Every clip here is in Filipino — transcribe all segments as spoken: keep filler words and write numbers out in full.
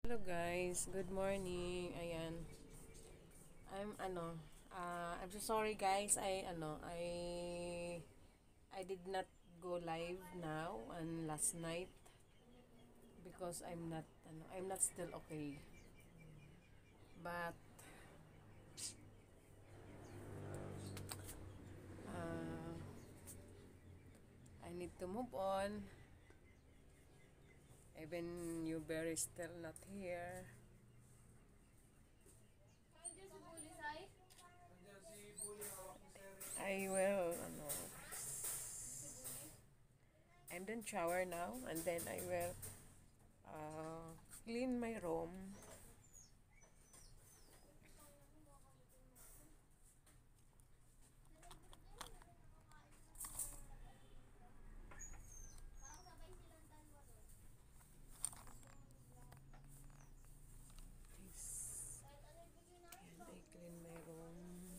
Hello guys, good morning. Ayan. I'm ano, uh, I'm so sorry guys. I ano, I I did not go live now and last night because I'm not ano, I'm not still okay. But uh, I need to move on. Even you very still not here. I will ano, I'm done shower now and then I will uh, clean my room. Please. And I clean my room.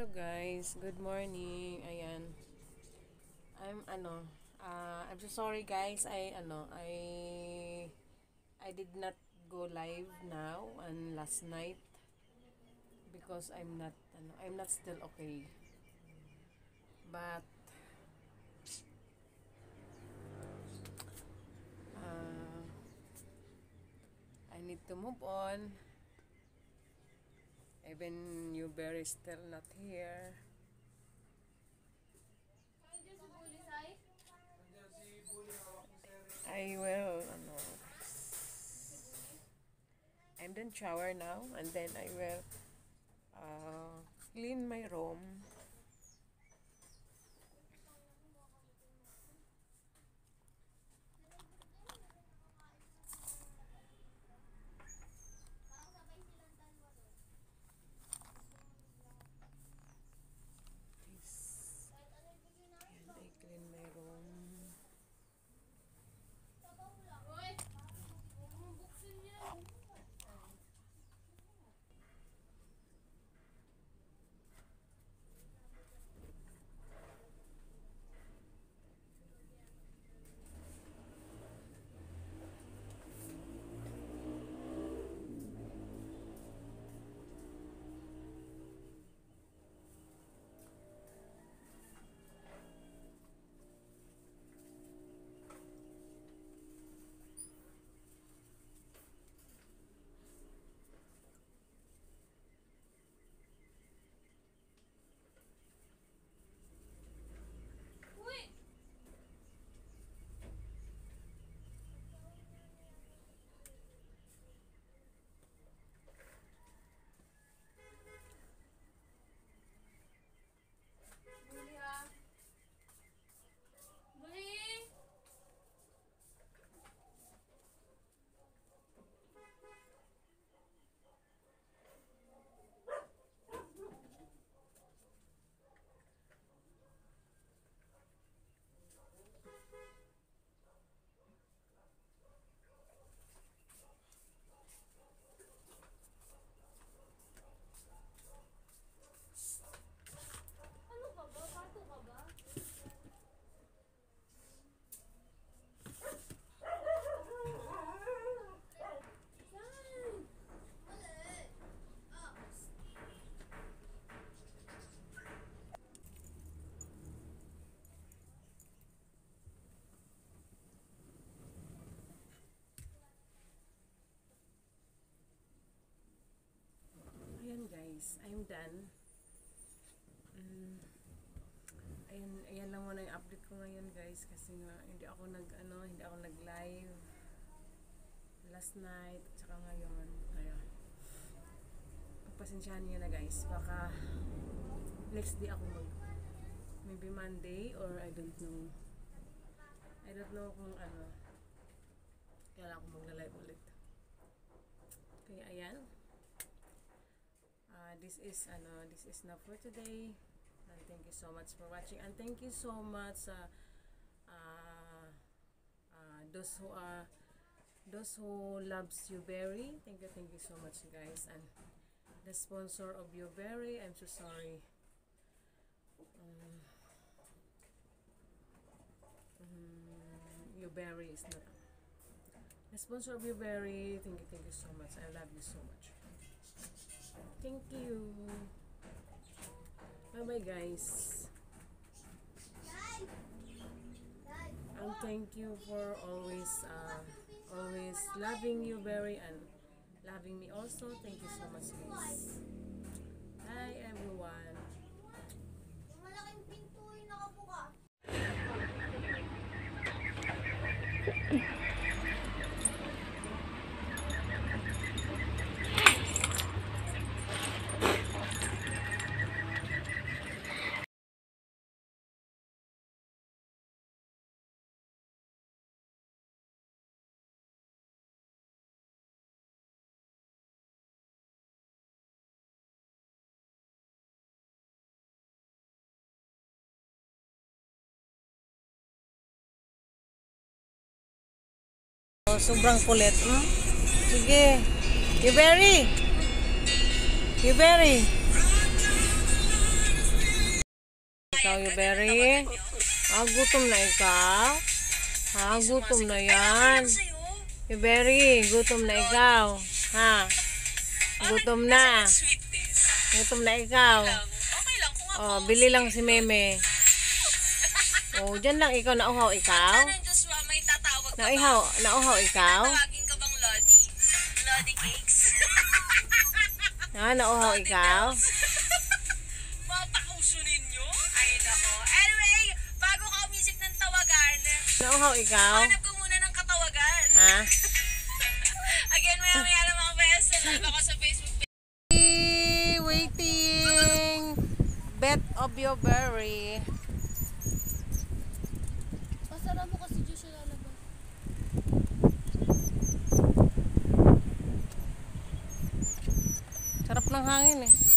Guys, good morning. Ayan. I'm ano, uh, I'm so sorry guys. I ano, I I did not go live now and last night because I'm not ano, I'm not still okay. But uh, I need to move on. Even you very still not here. I will ano, I'm done shower now and then I will uh, clean my room. And I clean my room. Ayan guys, I'm done. Mm, ayan, ayan lang muna yung update ko ngayon guys kasi nga hindi ako nag ano, hindi ako nag live last night at saka ngayon. Ayan. Pagpasensyahan niyo na guys, baka next day ako mag maybe Monday or I don't know. I don't know kung ano kailan ako magla-live ulit. Kaya ayan. Uh, this is ano, this is na for today. And thank you so much for watching and thank you so much uh, uh, uh, those who are those who loves Uberry. Thank you, thank you so much guys. And the sponsor of Uberry, I'm so sorry. Um, um, Uberry is not the sponsor of Uberry. Thank you, thank you so much. I love you so much. Thank you. Bye bye guys. And thank you for always uh, always loving you very and loving me also. Thank you so much guys. Bye everyone. Malaking pinto yung nakabuka. Oh, sobrang kulit. Hmm? Sige. Uberry. Uberry. Ikaw, Yuberry. Ah, gutom na ikaw? Ha, gutom na yan. Yuberry, gutom na ikaw. Ha? Gutom na. Gutom na ikaw. Okay lang kung ako. Oh, bili lang si Meme. Oh, dyan lang ikaw. Nauhaw ikaw? Ng Joshua, may tatawag ka ba? Nauhaw, nauhaw ikaw? Tawagin ka bang Lodi? Lodi Cakes? Ha, nauhaw ikaw? Mga pauso ninyo? Ay, nako. Anyway, bago ka umisip ng tawagan, Nauhaw ikaw? hanap ko muna ng katawagan. Ha? Again, maya maya lang mga best. Live ako sa Facebook page. Waiting. Bet of your berry. Pasara mo kasi Diyos siya lalabas. Sarap ng hangin eh.